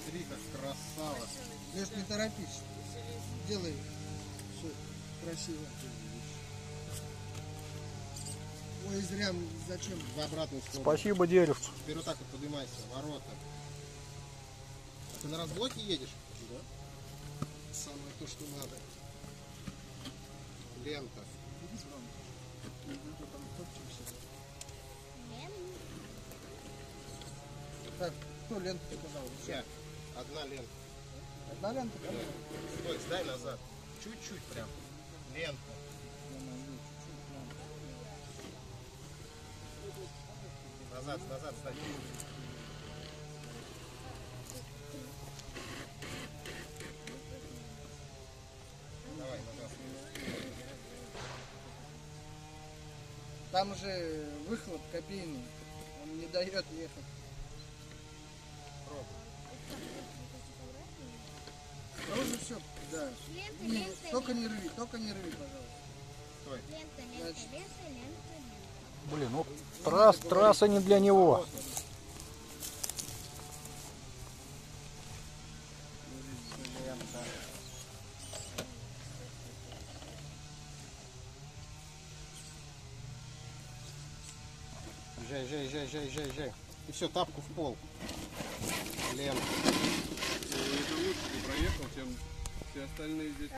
Смотри, как красава. Леш, не торопись. Делай все красиво. Ой, зря, зачем? В обратную сторону. Спасибо, деревцу. Теперь вот так вот поднимайся, ворота. А ты на разблоке едешь? Да. Самое то, что надо. Лента. Так, кто ленту сказал? Я. Одна лента. Одна лента, да? Стой, сдай назад. Чуть-чуть прям. Лента. Назад, назад, стой. Давай, назад. Там же выхлоп копейный. Он не дает ехать. Тоже все, да. Не, только не рви, пожалуйста. Стой. Значит, Блин, ну трасса не для него. Езжай. И все, тапку в пол. Лента. Это лучше бы проехал, чем все остальные здесь.